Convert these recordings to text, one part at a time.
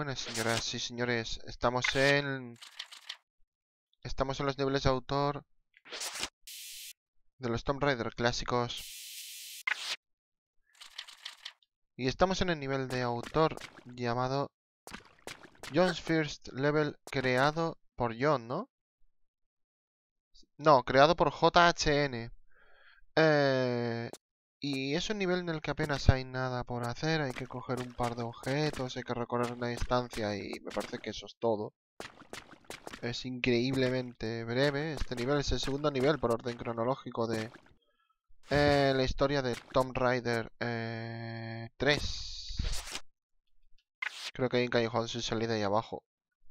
Buenas señoras y señores, estamos en los niveles de autor de los Tomb Raider clásicos. Y estamos en el nivel de autor llamado John's First Level, creado por John, ¿no? No, creado por JHN. Y es un nivel en el que apenas hay nada por hacer, hay que coger un par de objetos, hay que recorrer una distancia y me parece que eso es todo. Es increíblemente breve. Este nivel es el segundo nivel por orden cronológico de la historia de Tomb Raider 3. Creo que hay un callejón sin salida ahí abajo.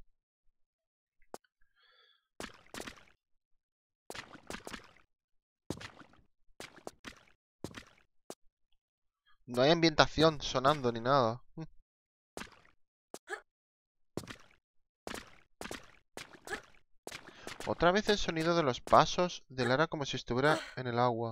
No hay ambientación sonando ni nada. Otra vez el sonido de los pasos de Lara como si estuviera en el agua.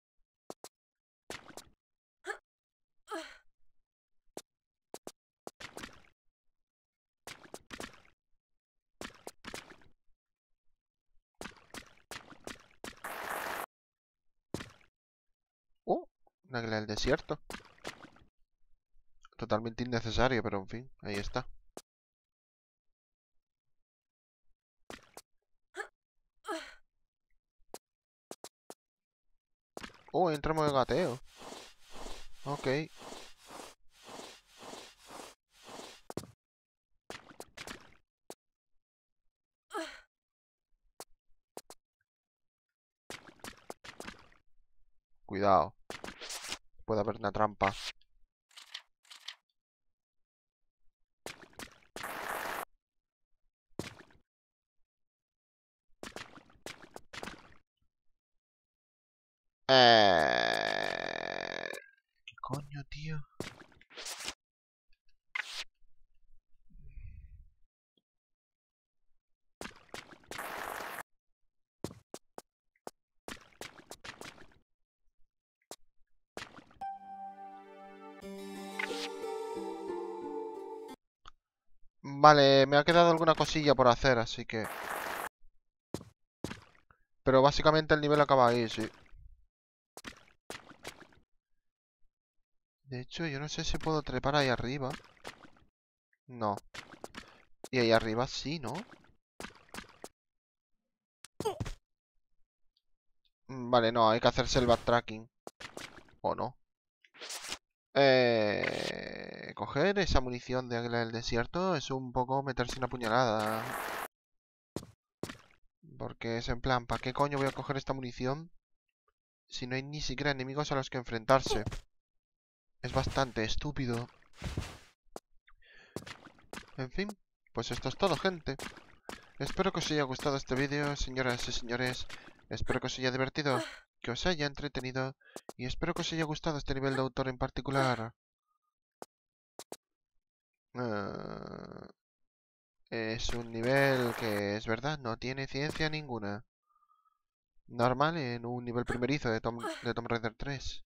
Un águila del desierto. Totalmente innecesario, pero en fin, ahí está. Entramos de gateo. Ok. Cuidado. Puede haber una trampa. ¿Qué coño, tío? Vale, me ha quedado alguna cosilla por hacer, así que... Pero básicamente el nivel acaba ahí, sí. De hecho, yo no sé si puedo trepar ahí arriba. No. Y ahí arriba sí, ¿no? Vale, no, hay que hacerse el backtracking. ¿O no? Coger esa munición de águila del desierto es un poco meterse una puñalada. Porque es en plan, ¿para qué coño voy a coger esta munición si no hay ni siquiera enemigos a los que enfrentarse? Es bastante estúpido. En fin, pues esto es todo, gente. Espero que os haya gustado este vídeo, señoras y señores. Espero que os haya divertido, que os haya entretenido y espero que os haya gustado este nivel de autor en particular. Es un nivel que, es verdad, no tiene ciencia ninguna. Normal en un nivel primerizo de Tomb Raider 3.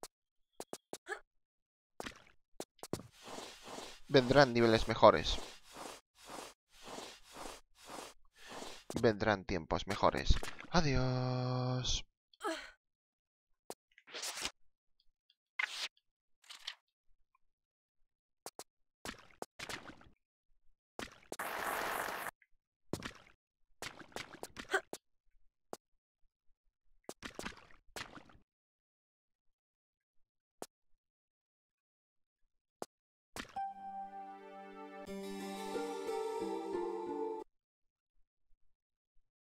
Vendrán niveles mejores. Vendrán tiempos mejores. Adiós.